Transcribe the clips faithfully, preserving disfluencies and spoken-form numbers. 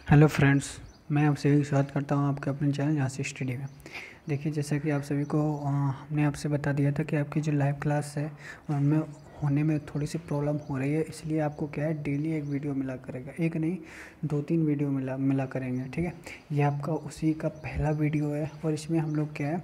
Hello friends, मैं आप सभी का स्वागत करता हूं आपके अपने चैनल झांसी स्टडी में। देखिए, जैसा कि आप सभी को अ, हमने आपसे बता दिया था कि आपकी जो लाइव क्लास है उनमें होने में थोड़ी सी प्रॉब्लम हो रही है, इसलिए आपको क्या है डेली एक वीडियो मिला करेगा, एक नहीं दो तीन वीडियो मिला मिला करेंगे। ठीक है, ये आपका उसी का पहला वीडियो है और इसमें हम लोग क्या है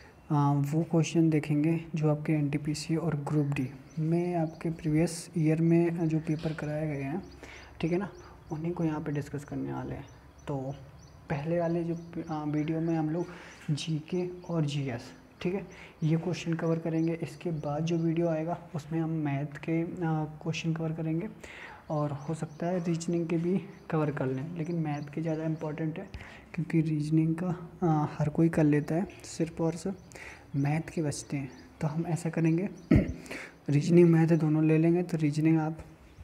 आ, वो क्वेश्चन देखेंगे जो आपके एनटीपीसी और ग्रुप डी में आपके प्रीवियस ईयर में जो पेपर कराए गए हैं, ठीक है ना, उन्हीं को यहाँ पे डिस्कस करने वाले हैं। तो पहले वाले जो वीडियो में हम लोग जीके और जीएस, ठीक है, ये क्वेश्चन कवर करेंगे। इसके बाद जो वीडियो आएगा उसमें हम मैथ के क्वेश्चन कवर करेंगे और हो सकता है रीजनिंग के भी कवर कर लें, लेकिन मैथ के ज़्यादा इम्पोर्टेंट है क्योंकि रीजनिंग का आ, हर कोई कर लेता है, सिर्फ और सिर्फ मैथ के बचते हैं। तो हम ऐसा करेंगे रीजनिंग मैथ दोनों ले लेंगे। तो रीजनिंग आप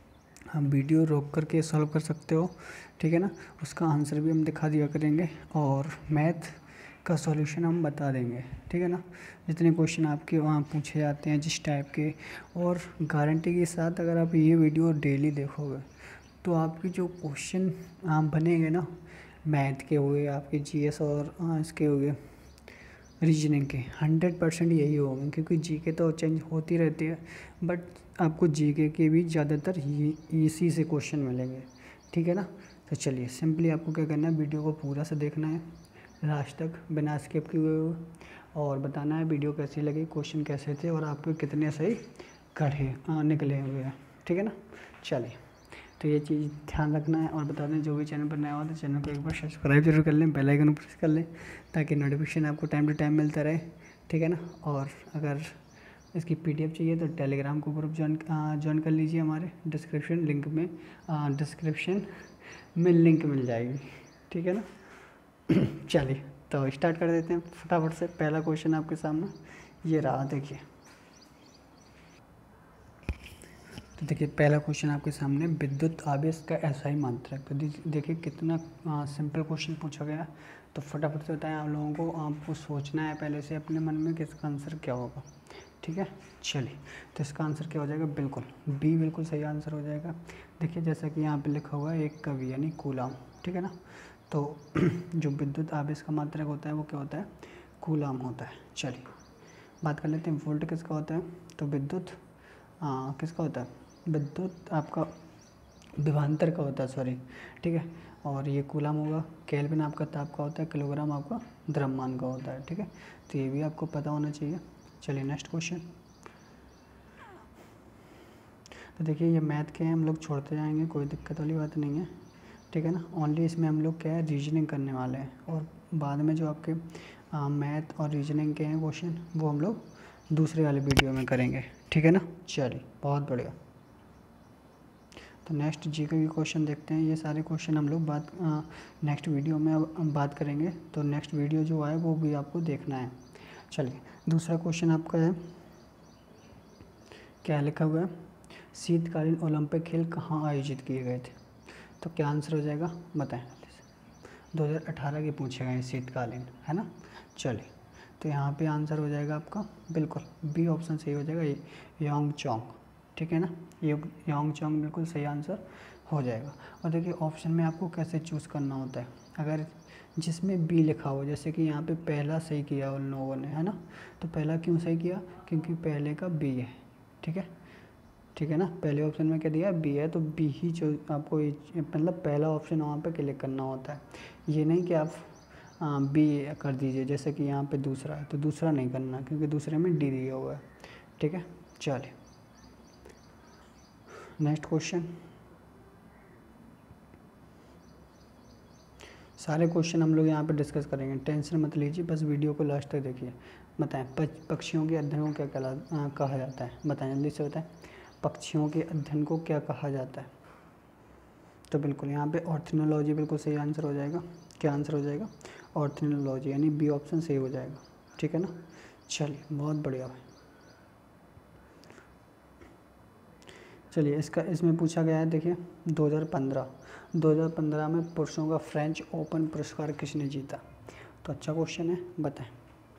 हम वीडियो रोक करके सॉल्व कर सकते हो, ठीक है ना, उसका आंसर भी हम दिखा दिया करेंगे और मैथ का सॉल्यूशन हम बता देंगे, ठीक है ना, जितने क्वेश्चन आपके वहाँ पूछे जाते हैं जिस टाइप के। और गारंटी के साथ अगर आप ये वीडियो डेली देखोगे तो आपकी जो क्वेश्चन बनेंगे ना, मैथ के हुए, आपके जीएस और आ, इसके हुए रीजनिंग के, हंड्रेड परसेंट यही होंगे क्योंकि जीके तो चेंज होती रहती है, बट आपको जीके के भी ज़्यादातर इसी से क्वेश्चन मिलेंगे, ठीक है ना। तो चलिए, सिंपली आपको क्या करना है, वीडियो को पूरा से देखना है लास्ट तक बिना स्किप किए हुए, और बताना है वीडियो कैसी लगी, क्वेश्चन कैसे थे और आपके कितने सही कढ़े निकले हुए हैं, ठीक है ना। चलिए, तो ये चीज़ ध्यान रखना है और बता दें जो भी चैनल पर नया हो तो चैनल को एक बार सब्सक्राइब जरूर कर लें, बेल आइकन प्रेस कर लें ताकि नोटिफिकेशन आपको टाइम टू टाइम मिलता रहे, ठीक है ना। और अगर इसकी पीडीएफ चाहिए तो टेलीग्राम को ग्रुप ज्वाइन ज्वाइन कर लीजिए, हमारे डिस्क्रिप्शन लिंक में डिस्क्रिप्शन में लिंक मिल जाएगी, ठीक है ना। चलिए, तो स्टार्ट कर देते हैं फटाफट से। पहला क्वेश्चन आपके सामने ये रहा, देखिए। तो देखिए, पहला क्वेश्चन आपके सामने, विद्युत आवेश का एसआई मात्रक। तो देखिए कितना सिंपल क्वेश्चन पूछा गया। तो फटाफट से बताएं, आप लोगों को आपको सोचना है पहले से अपने मन में कि इसका आंसर क्या होगा, ठीक है। चलिए, तो इसका आंसर क्या हो जाएगा, बिल्कुल बी बिल्कुल सही आंसर हो जाएगा। देखिए जैसा कि यहाँ पे लिखा हुआ है एक का वी यानी कूलाम, ठीक है ना। तो जो विद्युत आवेश का मात्रक होता है वो क्या होता है, कूलाम होता है। चलिए, बात कर लेते हैं वोल्ट किसका होता है। तो विद्युत किसका होता है, विद्युत आपका विभवांतर का होता है, सॉरी, ठीक है। और ये कूलाम होगा, केल्विन आपका ताप का होता है, किलोग्राम आपका द्रव्यमान का होता है, ठीक है। तो ये भी आपको पता होना चाहिए। चलिए नेक्स्ट क्वेश्चन। तो देखिए ये मैथ के हैं, हम लोग छोड़ते जाएंगे, कोई दिक्कत वाली बात नहीं है, ठीक है ना। ओनली इसमें हम लोग क्या है, रीजनिंग करने वाले हैं और बाद में जो आपके मैथ और रीजनिंग के हैं क्वेश्चन वो हम लोग दूसरे वाले वीडियो में करेंगे, ठीक है ना। चलिए, बहुत बढ़िया। तो नेक्स्ट जी के क्वेश्चन देखते हैं। ये सारे क्वेश्चन हम लोग बात नेक्स्ट वीडियो में अब बात करेंगे, तो नेक्स्ट वीडियो जो आए वो भी आपको देखना है। चलिए, दूसरा क्वेश्चन आपका है, क्या लिखा हुआ है, शीतकालीन ओलंपिक खेल कहाँ आयोजित किए गए थे। तो क्या आंसर हो जाएगा, बताएं। दो हज़ार अठारह के पूछे गए शीतकालीन, है ना। चलिए, तो यहाँ पे आंसर हो जाएगा आपका बिल्कुल बी ऑप्शन सही हो जाएगा, योंगचोंग, ठीक है ना। ये योंगचोंग बिल्कुल सही आंसर हो जाएगा। और देखिए ऑप्शन में आपको कैसे चूज़ करना होता है, अगर जिसमें बी लिखा हो, जैसे कि यहाँ पे पहला सही किया उन लोगों ने, है ना। तो पहला क्यों सही किया, क्योंकि पहले का बी है, ठीक है, ठीक है ना। पहले ऑप्शन में क्या दिया, बी है, तो बी ही जो आपको मतलब पहला ऑप्शन वहाँ पे क्लिक करना होता है। ये नहीं कि आप बी कर दीजिए, जैसे कि यहाँ पे दूसरा है तो दूसरा नहीं करना क्योंकि दूसरे में डी दिया हुआ है, ठीक है। चलिए नेक्स्ट क्वेश्चन। सारे क्वेश्चन हम लोग यहाँ पे डिस्कस करेंगे, टेंशन मत लीजिए, बस वीडियो को लास्ट तक देखिए। बताएं, पक्षियों के अध्ययन को क्या कहला कहा जाता है, बताएं जल्दी से बताएं, पक्षियों के अध्ययन को क्या कहा जाता है। तो बिल्कुल यहाँ पे ऑर्थोनोलॉजी बिल्कुल सही आंसर हो जाएगा। क्या आंसर हो जाएगा, ऑर्थोनोलॉजी, यानी बी ऑप्शन सही हो जाएगा, ठीक है ना। चलिए, बहुत बढ़िया भाई। चलिए, इसका इसमें पूछा गया है, देखिए दो हज़ार पंद्रह में पुरुषों का फ्रेंच ओपन पुरस्कार किसने जीता। तो अच्छा क्वेश्चन है, बताएं।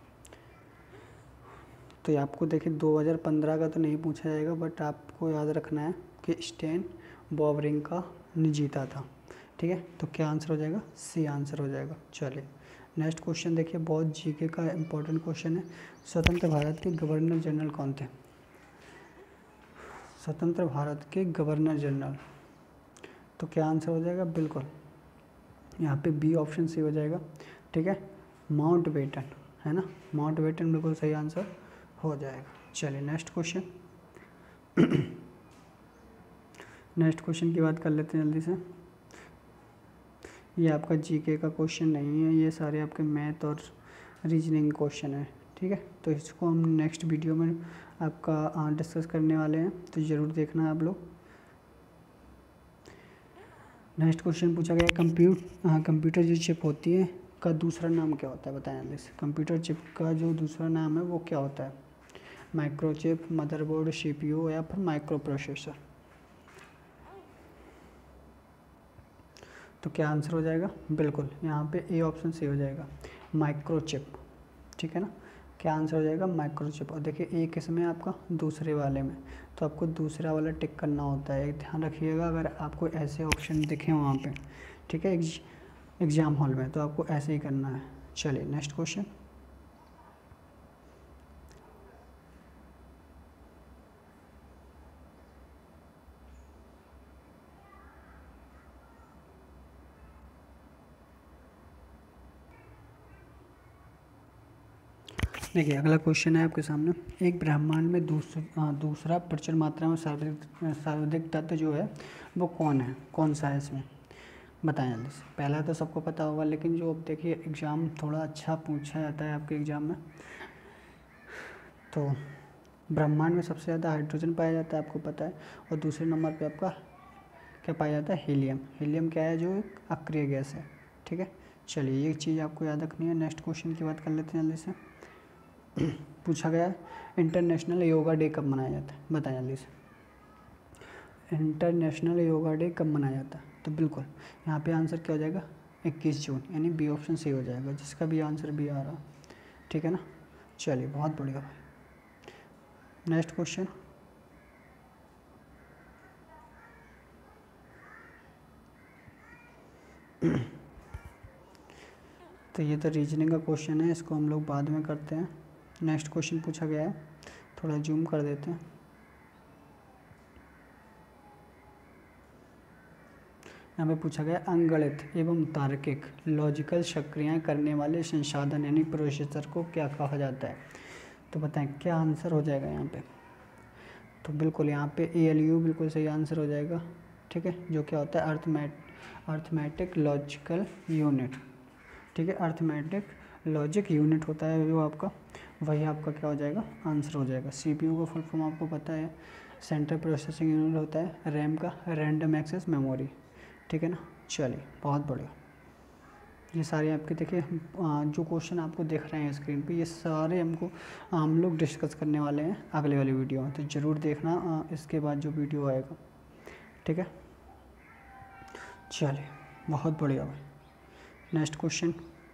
तो ये आपको देखिए दो हज़ार पंद्रह का तो नहीं पूछा जाएगा, बट आपको याद रखना है कि स्टेन वावरिंका ने जीता था। ठीक है, तो क्या आंसर हो जाएगा, सी आंसर हो जाएगा। चलिए नेक्स्ट क्वेश्चन देखिए, बहुत जीके का इम्पोर्टेंट क्वेश्चन है। स्वतंत्र भारत के गवर्नर जनरल कौन थे? स्वतंत्र भारत के गवर्नर जनरल, तो क्या आंसर हो जाएगा, बिल्कुल यहाँ पे बी ऑप्शन सी हो जाएगा। ठीक है, माउंट बेटन, है ना, माउंट बेटन बिल्कुल सही आंसर हो जाएगा। चलिए नेक्स्ट क्वेश्चन नेक्स्ट क्वेश्चन की बात कर लेते हैं जल्दी से। ये आपका जीके का क्वेश्चन नहीं है, ये सारे आपके मैथ और रीजनिंग क्वेश्चन है। ठीक है, तो इसको हम नेक्स्ट वीडियो में आपका डिस्कस करने वाले हैं, तो ज़रूर देखना आप लोग। नेक्स्ट क्वेश्चन पूछा गया, कंप्यूट हाँ कंप्यूटर जो चिप होती है का दूसरा नाम क्या होता है, बताएं जल्दी से। कंप्यूटर चिप का जो दूसरा नाम है वो क्या होता है? माइक्रोचिप, मदरबोर्ड, सीपीयू या फिर माइक्रो प्रोसेसर। तो क्या आंसर हो जाएगा, बिल्कुल यहाँ पे ए ऑप्शन सी हो जाएगा, माइक्रोचिप। ठीक है ना, क्या आंसर हो जाएगा, माइक्रोचिप। और देखिए ए किस में आपका, दूसरे वाले में, तो आपको दूसरा वाला टिक करना होता है। ध्यान रखिएगा, अगर आपको ऐसे ऑप्शन दिखे वहाँ पे, ठीक है, एग्जाम हॉल में, तो आपको ऐसे ही करना है। चलिए नेक्स्ट क्वेश्चन, देखिए अगला क्वेश्चन है आपके सामने, एक ब्रह्मांड में दूसरा दूसरा प्रचुर मात्रा में सर्वाधिक सर्वाधिक तत्व जो है वो कौन है, कौन सा है इसमें, बताएं जल्दी से। पहला तो सबको पता होगा, लेकिन जो अब देखिए एग्ज़ाम थोड़ा अच्छा पूछा जाता है आपके एग्ज़ाम में, तो ब्रह्मांड में सबसे ज़्यादा हाइड्रोजन पाया जाता है, आपको पता है, और दूसरे नंबर पे आपका क्या पाया जाता है, हीलियम। हीलियम क्या है, जो एक अक्रिय गैस है। ठीक है, चलिए ये चीज़ आपको याद रखनी है। नेक्स्ट क्वेश्चन की बात कर लेते हैं जल्दी से। पूछा गया इंटरनेशनल योगा डे कब मनाया जाता है, बताएं जल्दी से। इंटरनेशनल योगा डे कब मनाया जाता है, तो बिल्कुल यहाँ पे आंसर क्या हो जाएगा, इक्कीस जून, यानी बी ऑप्शन सही हो जाएगा, जिसका भी आंसर भी आ रहा। ठीक है ना, चलिए बहुत बढ़िया भाई। नेक्स्ट क्वेश्चन, तो ये तो रीजनिंग का क्वेश्चन है, इसको हम लोग बाद में करते हैं। नेक्स्ट क्वेश्चन पूछा गया है, थोड़ा जूम कर देते हैं। यहाँ पे पूछा गया अंगणित एवं तार्किक लॉजिकल सक्रियाएं करने वाले संसाधन यानी प्रोसेसर को क्या कहा जाता है, तो बताएं क्या आंसर हो जाएगा यहाँ पे। तो बिल्कुल यहाँ पे ए एल यू बिल्कुल सही आंसर हो जाएगा। ठीक है, जो क्या होता है, अर्थमेट अर्थमेटिक लॉजिकल यूनिट। ठीक है, अर्थमेटिक लॉजिक यूनिट होता है जो आपका, वही आपका क्या हो जाएगा, आंसर हो जाएगा। सीपीयू का फुल फॉर्म आपको पता है, सेंट्रल प्रोसेसिंग यूनिट होता है। रैम का रैंडम एक्सेस मेमोरी। ठीक है ना, चलिए बहुत बढ़िया। ये सारे आपके देखिए जो क्वेश्चन आपको दिख रहे हैं स्क्रीन पे, ये सारे हमको हम लोग डिस्कस करने वाले हैं अगले वाली वीडियो में, तो ज़रूर देखना इसके बाद जो वीडियो आएगा। ठीक है, चलिए बहुत बढ़िया भाई। नेक्स्ट क्वेश्चन,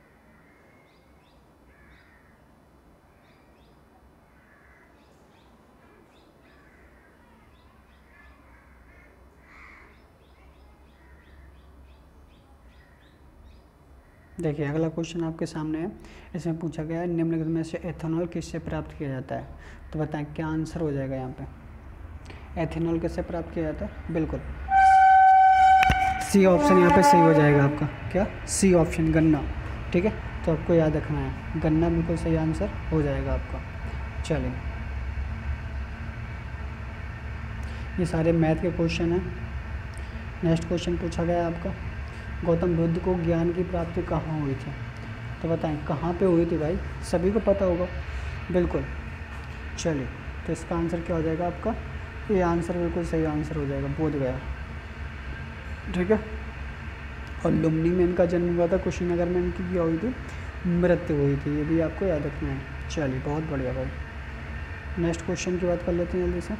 देखिए अगला क्वेश्चन आपके सामने है। इसमें पूछा गया है निम्नलिखित में से एथेनॉल किससे प्राप्त किया जाता है, तो बताएं क्या आंसर हो जाएगा यहाँ पे। एथेनॉल किससे प्राप्त किया जाता है, बिल्कुल सी ऑप्शन यहाँ पे सही हो जाएगा आपका, क्या, सी ऑप्शन, गन्ना। ठीक है, तो आपको याद रखना है, गन्ना बिल्कुल सही आंसर हो जाएगा आपका। चलिए ये सारे मैथ के क्वेश्चन हैं। नेक्स्ट क्वेश्चन पूछा गया है आपका, गौतम बुद्ध को ज्ञान की प्राप्ति कहाँ हुई थी, तो बताएं कहाँ पे हुई थी भाई, सभी को पता होगा बिल्कुल। चलिए तो इसका आंसर क्या हो जाएगा आपका, ये आंसर बिल्कुल सही आंसर हो जाएगा, बोध गया। ठीक है, और लुम्बिनी में इनका जन्म हुआ था, कुशीनगर में इनकी क्या हुई थी, मृत्यु हुई थी, ये भी आपको याद रखना है। चलिए बहुत बढ़िया भाई। नेक्स्ट क्वेश्चन की बात कर लेते हैं जल्दी से।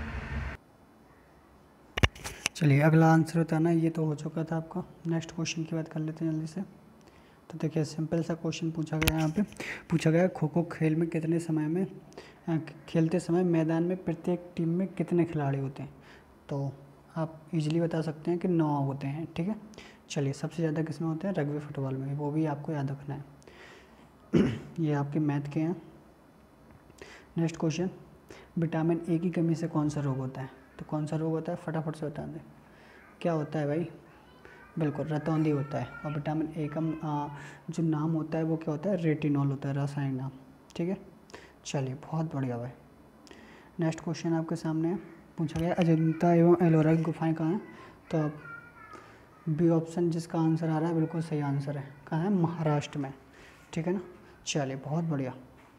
चलिए अगला आंसर होता है ना, ये तो हो चुका था आपका। नेक्स्ट क्वेश्चन की बात कर लेते हैं जल्दी से। तो देखिए सिंपल सा क्वेश्चन पूछा गया यहाँ पे, पूछा गया खो खो खेल में कितने समय में खेलते समय मैदान में प्रत्येक टीम में कितने खिलाड़ी होते हैं, तो आप इजीली बता सकते हैं कि नौ होते हैं, ठीक है। चलिए, सबसे ज़्यादा किस में होते हैं? रग्बी फुटबॉल में, वो भी आपको याद रखना है। ये आपके मैथ के हैं। नेक्स्ट क्वेश्चन, विटामिन ए की कमी से कौन सा रोग होता है? तो कौन सा रोग होता है, फटाफट से बता दें। क्या होता है भाई? बिल्कुल, रतौंधी होता है। और विटामिन ए का आ, जो नाम होता है वो क्या होता है? रेटिनॉल होता है, रासायनिक नाम, ठीक है। चलिए, बहुत बढ़िया भाई। नेक्स्ट क्वेश्चन आपके सामने पूछा गया, अजंता एवं एलोरा की गुफाएं कहाँ हैं? तो आप बी ऑप्शन जिसका आंसर आ रहा है बिल्कुल सही आंसर है। कहाँ है? महाराष्ट्र में, ठीक है ना। चलिए, बहुत बढ़िया।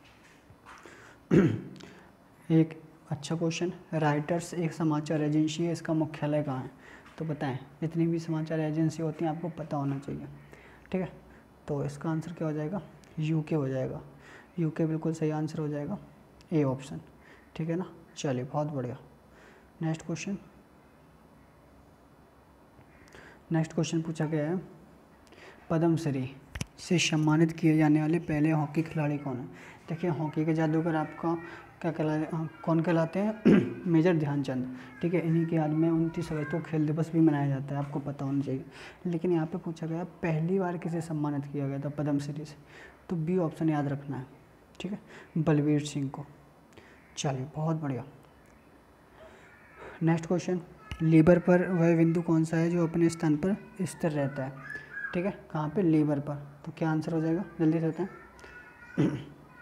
एक अच्छा क्वेश्चन, राइटर्स एक समाचार एजेंसी है, इसका मुख्यालय कहाँ है? तो बताएं, जितनी भी समाचार एजेंसी होती हैं आपको पता होना चाहिए, ठीक है। तो इसका आंसर क्या हो जाएगा? यूके हो जाएगा। यूके बिल्कुल सही आंसर हो जाएगा, ए ऑप्शन, ठीक है ना। चलिए, बहुत बढ़िया। नेक्स्ट क्वेश्चन नेक्स्ट क्वेश्चन पूछा गया है, पद्मश्री से सम्मानित किए जाने वाले पहले हॉकी खिलाड़ी कौन है? देखिए, हॉकी के जादूगर आपका क्या कहला कौन कहलाते हैं? मेजर ध्यानचंद, ठीक है। इन्हीं की याद में उनतीस अगस्त को खेल दिवस भी मनाया जाता है, आपको पता होना चाहिए। लेकिन यहाँ पे पूछा गया पहली बार किसे सम्मानित किया गया था पद्मश्री से? तो बी ऑप्शन याद रखना है, ठीक है, बलवीर सिंह को। चलिए, बहुत बढ़िया। नेक्स्ट क्वेश्चन, लीवर पर वह बिंदु कौन सा है जो अपने स्थान पर स्थिर रहता है? ठीक है, कहाँ पे? लीवर पर। तो क्या आंसर हो जाएगा? जल्दी से बताएं।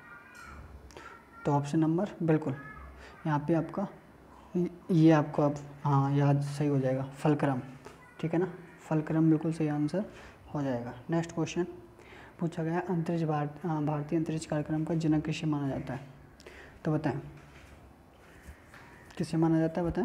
तो ऑप्शन नंबर, बिल्कुल यहाँ पे आपका ये आपको अब हाँ याद सही हो जाएगा, फलक्रम, ठीक है ना। फलक्रम बिल्कुल सही आंसर हो जाएगा। नेक्स्ट क्वेश्चन पूछा गया, अंतरिक्ष भारत भारतीय अंतरिक्ष कार्यक्रम का जनक किसे माना जाता है? तो बताएं, किसे माना जाता है? बताएं।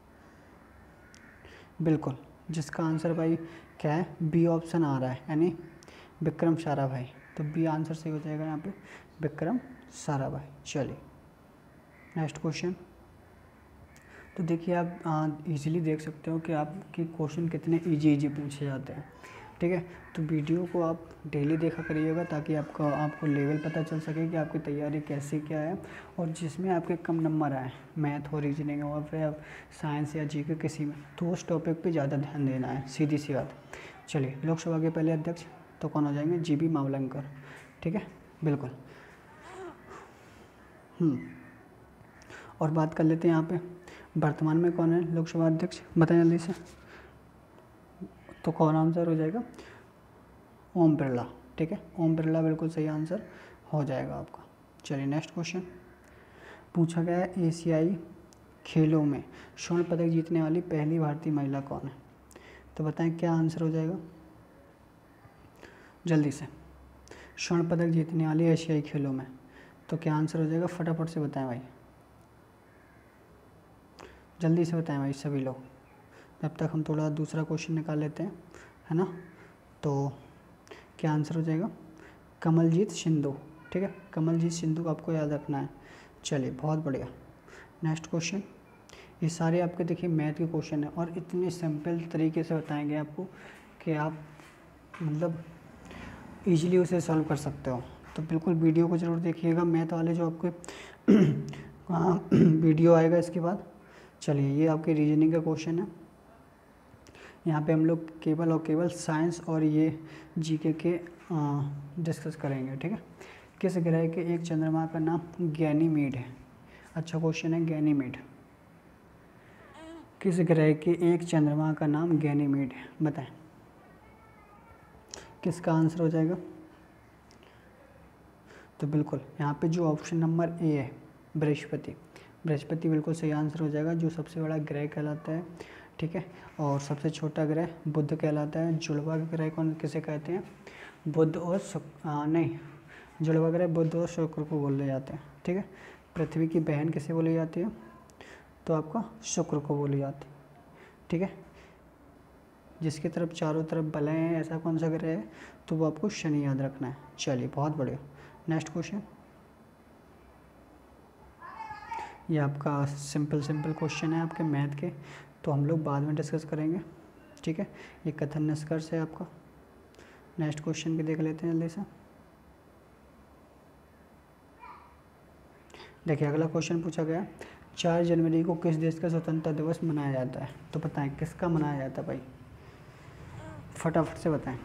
बिल्कुल, जिसका आंसर भाई क्या है? बी ऑप्शन आ रहा है, यानी विक्रम साराभाई। तो बी आंसर सही हो जाएगा यहाँ पे, विक्रम साराभाई। चलिए, नेक्स्ट क्वेश्चन। तो देखिए, आप इजीली देख सकते हो कि आपके क्वेश्चन कितने इजी इजी पूछे जाते हैं, ठीक है। तो वीडियो को आप डेली देखा करिएगा ताकि आपका आपको लेवल पता चल सके कि आपकी तैयारी कैसी क्या है। और जिसमें आपके कम नंबर आए, मैथ हो, रीजनिंग हो, फिर आप साइंस या जी के किसी में, तो उस टॉपिक पे ज़्यादा ध्यान देना है, सीधी सी बात। चलिए, लोकसभा के पहले अध्यक्ष तो कौन हो जाएंगे? जी बी मावलंकर, ठीक है, बिल्कुल। और बात कर लेते हैं यहाँ पे, वर्तमान में कौन है लोकसभा अध्यक्ष? बताएं जल्दी से। तो कौन आंसर हो जाएगा? ओम बिरला, ठीक है, ओम बिरला बिल्कुल सही आंसर हो जाएगा आपका। चलिए, नेक्स्ट क्वेश्चन पूछा गया है, एशियाई खेलों में स्वर्ण पदक जीतने वाली पहली भारतीय महिला कौन है? तो बताएं, क्या आंसर हो जाएगा? जल्दी से। स्वर्ण पदक जीतने वाली एशियाई खेलों में, तो क्या आंसर हो जाएगा? फटाफट से बताएं भाई, जल्दी से बताएं भाई सभी लोग, जब तक हम थोड़ा दूसरा क्वेश्चन निकाल लेते हैं, है ना। तो क्या आंसर हो जाएगा? कमलजीत सिंधु, ठीक है, कमलजीत सिंधु को आपको याद रखना है। चलिए, बहुत बढ़िया। नेक्स्ट क्वेश्चन, ये सारे आपके देखिए मैथ के क्वेश्चन हैं और इतने सिंपल तरीके से बताएंगे आपको कि आप मतलब इजीली उसे सॉल्व कर सकते हो। तो बिल्कुल वीडियो को ज़रूर देखिएगा, मैथ वाले जो आपके वीडियो आएगा इसके बाद। चलिए, ये आपके रीजनिंग का क्वेश्चन है। यहाँ पे हम लोग केवल और केवल साइंस और ये जीके के डिस्कस करेंगे, ठीक है। किस ग्रह के एक चंद्रमा का नाम गैनीमीड है? अच्छा क्वेश्चन है, गैनीमीड। किस ग्रह के एक चंद्रमा का नाम गैनीमीड है? बताएं, किसका आंसर हो जाएगा? तो बिल्कुल यहाँ पे जो ऑप्शन नंबर ए है, बृहस्पति, बृहस्पति बिल्कुल सही आंसर हो जाएगा, जो सबसे बड़ा ग्रह कहलाता है, ठीक है। और सबसे छोटा ग्रह बुध कहलाता है। जुड़वा ग्रह कौन किसे कहते हैं? बुध और शुक्र, नहीं, जुड़वा ग्रह बुध और शुक्र को बोले जाते हैं, ठीक है। पृथ्वी की बहन किसे बोली जाती है? तो आपका शुक्र को बोली जाती है, ठीक है। जिसकी तरफ चारों तरफ बलें हैं, ऐसा कौन सा ग्रह है? तो वो आपको शनि याद रखना है। चलिए, बहुत बढ़िया। नेक्स्ट क्वेश्चन, ये आपका सिंपल सिंपल क्वेश्चन है आपके मैथ के, तो हम लोग बाद में डिस्कस करेंगे, ठीक है। ये कथन निष्कर्ष है आपका। नेक्स्ट क्वेश्चन भी देख लेते हैं जल्दी से। देखिए, अगला क्वेश्चन पूछा गया, चार जनवरी को किस देश का स्वतंत्रता दिवस मनाया जाता है? तो बताएं किसका मनाया जाता है भाई, फटाफट से बताएं।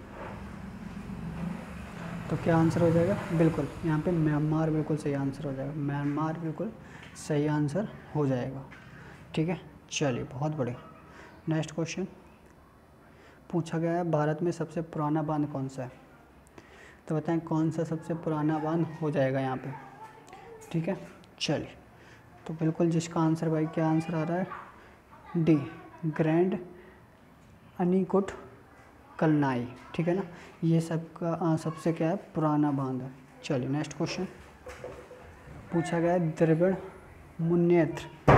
तो क्या आंसर हो जाएगा? बिल्कुल यहाँ पे म्यांमार बिल्कुल सही आंसर हो जाएगा। म्यांमार बिल्कुल सही आंसर हो जाएगा। ठीक है, चलिए बहुत बढ़िया। नेक्स्ट क्वेश्चन पूछा गया है, भारत में सबसे पुराना बांध कौन सा है? तो बताएं कौन सा सबसे पुराना बांध हो जाएगा यहाँ पे। ठीक है, चलिए तो बिल्कुल जिसका आंसर भाई क्या आंसर आ रहा है? D, Grand Anicut Kallanai. ठीक है ना, ये सबका सबसे क्या है पुराना बांध है। चलिए नेक्स्ट क्वेश्चन पूछा गया है, द्रविड़ मुन्नेत्र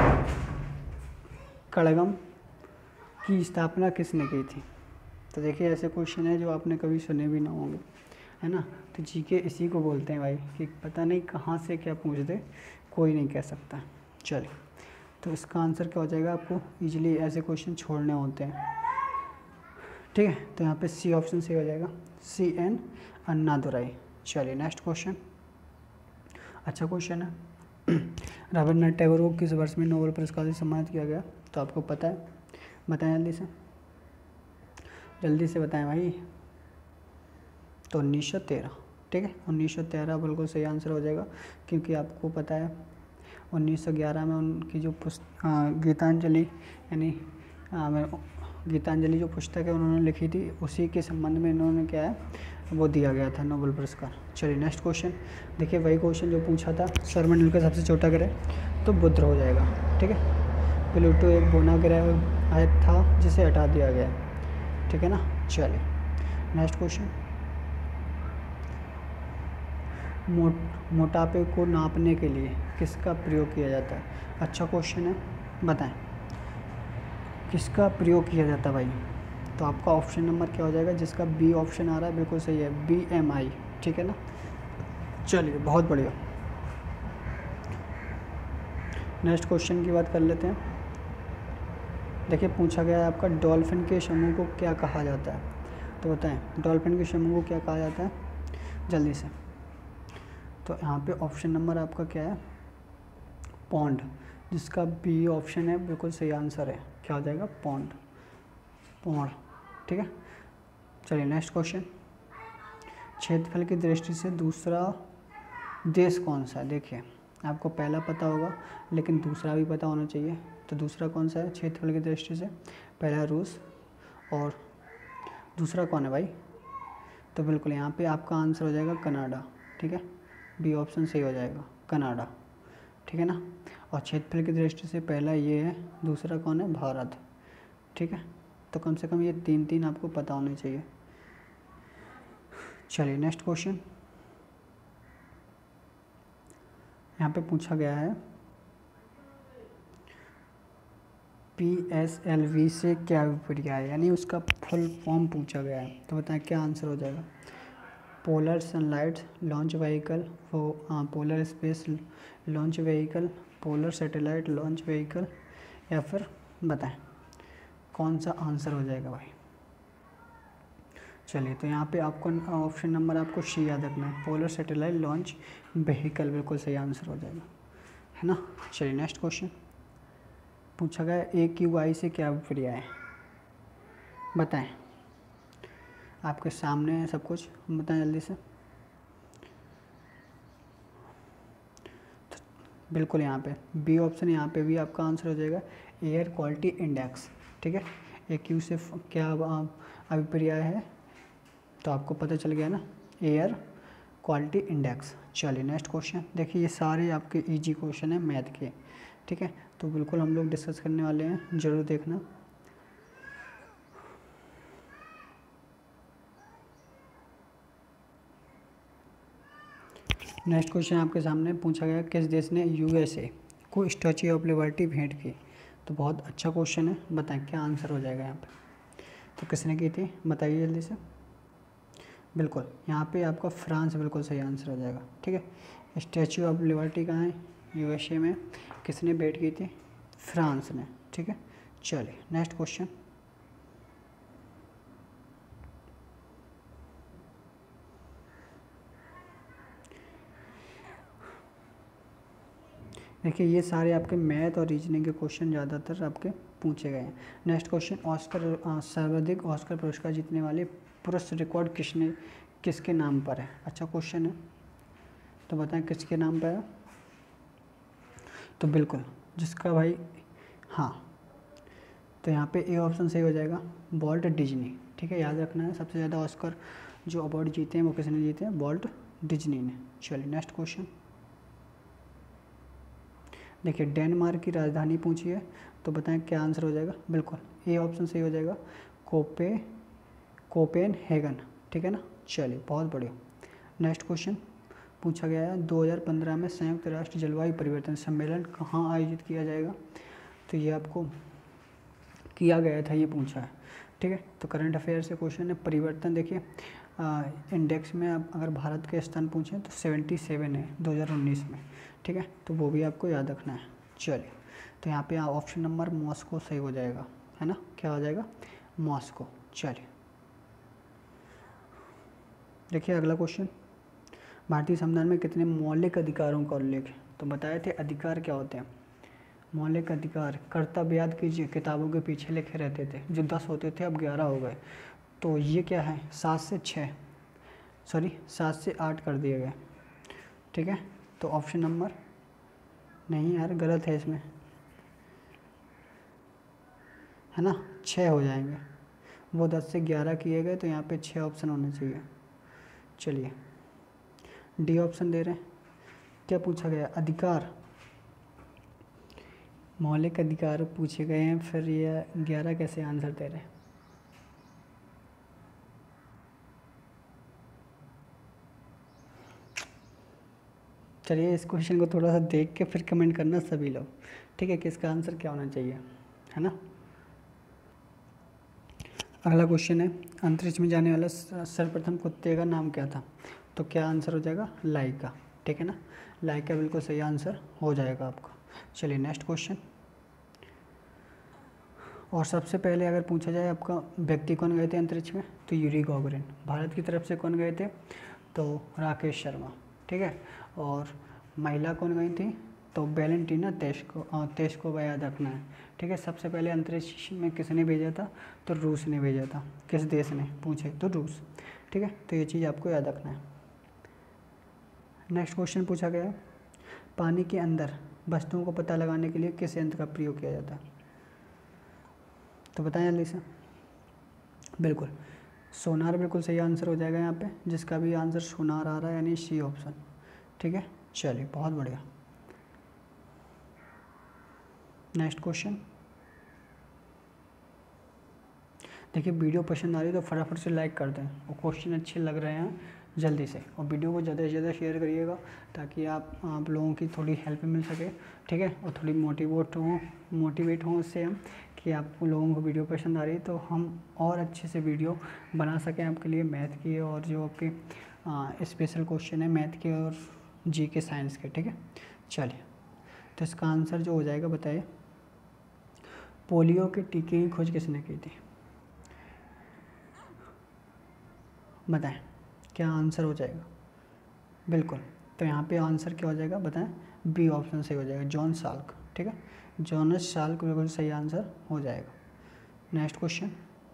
कड़गम की स्थापना किसने की थी? तो देखिए ऐसे क्वेश्चन है जो आपने कभी सुने भी ना होंगे, है ना। तो जीके इसी को बोलते हैं भाई कि पता नहीं कहाँ से क्या पूछ दे, कोई नहीं कह सकता। चलिए तो इसका आंसर क्या हो जाएगा? आपको इजीली ऐसे क्वेश्चन छोड़ने होते हैं। ठीक है, तो यहाँ पे सी ऑप्शन सही हो जाएगा, सी एन अन्नादुराई। चलिए नेक्स्ट क्वेश्चन, अच्छा क्वेश्चन है। रविन्द्रनाथ टैगोर को किस वर्ष में नोबेल पुरस्कार से सम्मानित किया गया? तो आपको पता है, बताएं जल्दी से, जल्दी से बताएं भाई। तो उन्नीस सौ तेरह। ठीक है, उन्नीस सौ तेरह बिल्कुल सही आंसर हो जाएगा, क्योंकि आपको पता है उन्नीस सौ ग्यारह में उनकी जो पुस्तक गीतांजलि यानी गीतांजलि जो पुस्तक है उन्होंने लिखी थी, उसी के संबंध में इन्होंने क्या है वो दिया गया था नोबेल पुरस्कार। चलिए नेक्स्ट क्वेश्चन देखिए, वही क्वेश्चन जो पूछा था, सौरमंडल का सबसे छोटा ग्रह तो बुध हो जाएगा। ठीक है, प्लूटो एक बोना ग्रह था जिसे हटा दिया गया। ठीक है ना, चलिए नेक्स्ट क्वेश्चन, मोट मोटापे को नापने के लिए किसका प्रयोग किया जाता है? अच्छा क्वेश्चन है, बताएं किसका प्रयोग किया जाता है भाई। तो आपका ऑप्शन नंबर क्या हो जाएगा? जिसका बी ऑप्शन आ रहा है बिल्कुल सही है, बी एम आई। ठीक है ना, चलिए बहुत बढ़िया। नेक्स्ट क्वेश्चन की बात कर लेते हैं। देखिए पूछा गया है आपका, डॉल्फिन के समूह को क्या कहा जाता है? तो बताएं डॉल्फिन के समूह को क्या कहा जाता है, जल्दी से। तो यहाँ पे ऑप्शन नंबर आपका क्या है? पॉन्ड, जिसका बी ऑप्शन है बिल्कुल सही आंसर है। क्या हो जाएगा? पॉन्ड, पौड़। ठीक है, चलिए नेक्स्ट क्वेश्चन, क्षेत्रफल की दृष्टि से दूसरा देश कौन सा है? देखिए आपको पहला पता होगा लेकिन दूसरा भी पता होना चाहिए। तो दूसरा कौन सा है क्षेत्रफल की दृष्टि से? पहला रूस और दूसरा कौन है भाई? तो बिल्कुल यहाँ पे आपका आंसर हो जाएगा कनाडा। ठीक है, बी ऑप्शन सही हो जाएगा, कनाडा। ठीक है ना, और क्षेत्रफल की दृष्टि से पहला ये है, दूसरा कौन है? भारत। ठीक है, तो कम से कम ये तीन तीन आपको पता होने चाहिए। चलिए नेक्स्ट क्वेश्चन, यहाँ पे पूछा गया है, पी एस एल वी से क्या विपर्य है, यानी उसका फुल फॉर्म पूछा गया है। तो बताएं क्या आंसर हो जाएगा? Polar sunlight launch vehicle, polar space launch vehicle, polar satellite launch vehicle, या फिर बताएं कौन सा आंसर हो जाएगा भाई। चलिए तो यहाँ पे आपको ऑप्शन नंबर आपको सी याद रखना है, पोलर सैटेलाइट लॉन्च व्हीकल बिल्कुल सही आंसर हो जाएगा, है ना। चलिए नेक्स्ट क्वेश्चन पूछा गया, ए क्यू आई से क्या विपर्य है? बताएं, आपके सामने है सब कुछ, बताएं जल्दी से। तो बिल्कुल यहाँ पे बी ऑप्शन, यहाँ पे भी आपका आंसर हो जाएगा एयर क्वालिटी इंडेक्स। ठीक है, ए क्यू से क्या अभिप्राय है तो आपको पता चल गया ना, एयर क्वालिटी इंडेक्स। चलिए नेक्स्ट क्वेश्चन देखिए, ये सारे आपके इजी क्वेश्चन हैं मैथ के। ठीक है, तो बिल्कुल हम लोग डिस्कस करने वाले हैं, ज़रूर देखना। नेक्स्ट क्वेश्चन आपके सामने पूछा गया, किस देश ने यूएसए को स्टैच्यू ऑफ लिबर्टी भेंट की? तो बहुत अच्छा क्वेश्चन है, बताएं क्या आंसर हो जाएगा यहाँ पे। तो किसने की थी बताइए जल्दी से। बिल्कुल यहाँ पे आपका फ्रांस बिल्कुल सही आंसर हो जाएगा। ठीक है, स्टैच्यू ऑफ लिबर्टी कहाँ है? यूएसए में। किसने भेंट की थी? फ्रांस ने। ठीक है, चलिए नेक्स्ट क्वेश्चन, देखिए ये सारे आपके मैथ और रीजनिंग के क्वेश्चन ज़्यादातर आपके पूछे गए हैं। नेक्स्ट क्वेश्चन, ऑस्कर सर्वाधिक ऑस्कर पुरस्कार जीतने वाले पुरुष रिकॉर्ड किसने किसके नाम पर है? अच्छा क्वेश्चन है, तो बताएं किसके नाम पर है? तो बिल्कुल जिसका भाई, हाँ, तो यहाँ पे ए ऑप्शन सही हो जाएगा, वॉल्ट डिज्नी। ठीक है, याद रखना है, सबसे ज़्यादा ऑस्कर जो अवार्ड जीते हैं वो किसने जीते हैं? वॉल्ट डिज्नी ने। चलिए नेक्स्ट क्वेश्चन, देखिए डेनमार्क की राजधानी पूछी है, तो बताएं क्या आंसर हो जाएगा? बिल्कुल ए ऑप्शन सही हो जाएगा, कोपे कोपेनहेगन। ठीक है ना, चलिए बहुत बढ़िया। नेक्स्ट क्वेश्चन पूछा गया है, दो हज़ार पंद्रह में संयुक्त राष्ट्र जलवायु परिवर्तन सम्मेलन कहाँ आयोजित किया जाएगा? तो ये आपको किया गया था, ये पूछा है। ठीक है, तो करंट अफेयर से क्वेश्चन है। परिवर्तन देखिए इंडेक्स में आप अगर भारत के स्थान पूछें तो सेवेंटी सेवन है दो हज़ार उन्नीस में। ठीक है, तो वो भी आपको याद रखना है। चलिए, तो यहाँ पे ऑप्शन नंबर मॉस्को सही हो जाएगा, है ना, क्या हो जाएगा? मॉस्को। चलिए देखिए अगला क्वेश्चन, भारतीय संविधान में कितने मौलिक अधिकारों का उल्लेख है? तो बताए थे अधिकार क्या होते हैं। मौलिक अधिकार, कर्तव्य याद कीजिए, किताबों के पीछे लिखे रहते थे, जो दस होते थे अब ग्यारह हो गए। तो ये क्या है? सात से छः सॉरी सात से आठ कर दिए गए। ठीक है, तो ऑप्शन नंबर नहीं यार, गलत है इसमें, है ना, छः हो जाएंगे। वो दस से ग्यारह किए गए, तो यहाँ पे छः ऑप्शन होने चाहिए। चलिए डी ऑप्शन दे रहे हैं। क्या पूछा गया? अधिकार, मौलिक अधिकार पूछे गए हैं, फिर ये ग्यारह कैसे आंसर दे रहे हैं? चलिए इस क्वेश्चन को थोड़ा सा देख के फिर कमेंट करना सभी लोग, ठीक है, कि इसका आंसर क्या होना चाहिए, है ना। अगला क्वेश्चन है, अंतरिक्ष में जाने वाला सर्वप्रथम कुत्ते का नाम क्या था? तो क्या आंसर हो जाएगा? लाइका। ठीक है ना, लाइका बिल्कुल सही आंसर हो जाएगा आपका। चलिए नेक्स्ट क्वेश्चन, और सबसे पहले अगर पूछा जाए आपका व्यक्ति कौन गए थे अंतरिक्ष में, तो यूरी गॉगरिन। भारत की तरफ से कौन गए थे? तो राकेश शर्मा। ठीक है, और महिला कौन गई थी? तो वैलेंटीना तेस्को तेस्कोवा, याद रखना है। ठीक है, सबसे पहले अंतरिक्ष में किसने भेजा था? तो रूस ने भेजा था। किस देश ने पूछे? तो रूस। ठीक है, तो ये चीज़ आपको याद रखना है। नेक्स्ट क्वेश्चन पूछा गया, पानी के अंदर वस्तुओं को पता लगाने के लिए किस यंत्र का प्रयोग किया जाता है? तो बताएं जल्दी से। बिल्कुल सोनार बिल्कुल सही आंसर हो जाएगा यहाँ पे, जिसका भी आंसर सोनार आ रहा है, यानी सी ऑप्शन। ठीक है, चलिए बहुत बढ़िया। नेक्स्ट क्वेश्चन, देखिए वीडियो पसंद आ रही है तो फटाफट से लाइक कर दें, और क्वेश्चन अच्छे लग रहे हैं जल्दी से, और वीडियो को ज़्यादा से ज़्यादा शेयर करिएगा, ताकि आप आप लोगों की थोड़ी हेल्प मिल सके। ठीक है, और थोड़ी मोटिवेट हों मोटिवेट हों उससे हम, कि आप लोगों को वीडियो पसंद आ रही है, तो हम और अच्छे से वीडियो बना सकें आपके लिए, मैथ की और जो आपके स्पेशल क्वेश्चन है मैथ के और जी के साइंस के। ठीक है, चलिए, तो इसका आंसर जो हो जाएगा बताइए, पोलियो के टीके की खोज किसने की थी? बताएं क्या आंसर हो जाएगा? बिल्कुल, तो यहाँ पे आंसर क्या हो जाएगा बताएं? बी ऑप्शन सही हो जाएगा, जॉन साल्क। ठीक है, जॉनस साल्क बिल्कुल सही आंसर हो जाएगा। नेक्स्ट क्वेश्चन,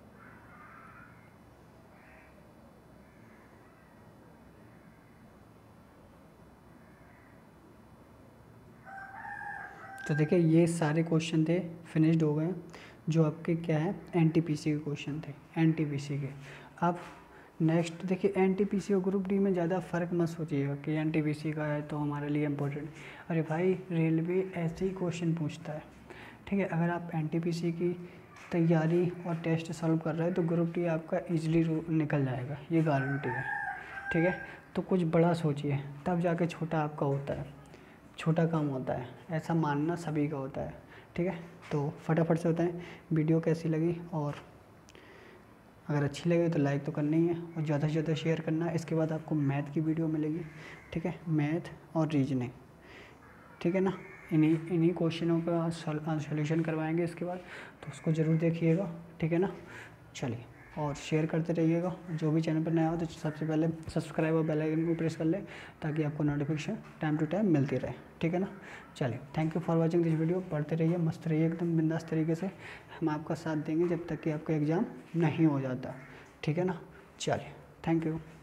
तो देखिए ये सारे क्वेश्चन थे फिनिश्ड हो गए, जो आपके क्या है एनटीपीसी के क्वेश्चन थे, एनटीपीसी के। अब नेक्स्ट देखिए, एनटीपीसी और ग्रुप डी में ज़्यादा फ़र्क मत सोचिएगा कि एनटीपीसी का है तो हमारे लिए इम्पोर्टेंट। अरे भाई रेलवे ऐसे ही क्वेश्चन पूछता है। ठीक है, अगर आप एनटीपीसी की तैयारी और टेस्ट सॉल्व कर रहे हैं तो ग्रुप डी आपका ईजिली निकल जाएगा, ये गारंटी है। ठीक है, तो कुछ बड़ा सोचिए, तब जाके छोटा आपका होता है, छोटा काम होता है, ऐसा मानना सभी का होता है। ठीक है, तो फटाफट से होता है। वीडियो कैसी लगी, और अगर अच्छी लगी तो लाइक तो करना ही है, और ज़्यादा से ज़्यादा शेयर करना है। इसके बाद आपको मैथ की वीडियो मिलेगी। ठीक है, मैथ और रीजनिंग। ठीक है ना, इन्हीं इन्हीं क्वेश्चनों का सॉल्यूशन करवाएंगे इसके बाद, तो उसको ज़रूर देखिएगा। ठीक है ना, चलिए। और शेयर करते रहिएगा। जो भी चैनल पर नया हो तो सबसे पहले सब्सक्राइब और बेल आइकन को प्रेस कर ले, ताकि आपको नोटिफिकेशन टाइम टू टाइम मिलती रहे, ठीक है ना। चलिए, thank you for watching this video. पढ़ते रहिए, मस्त रहिए, एकदम बिंदास तरीके से। हम आपका साथ देंगे जब तक कि आपका एग्ज़ाम नहीं हो जाता, ठीक है ना। चलिए, थैंक यू।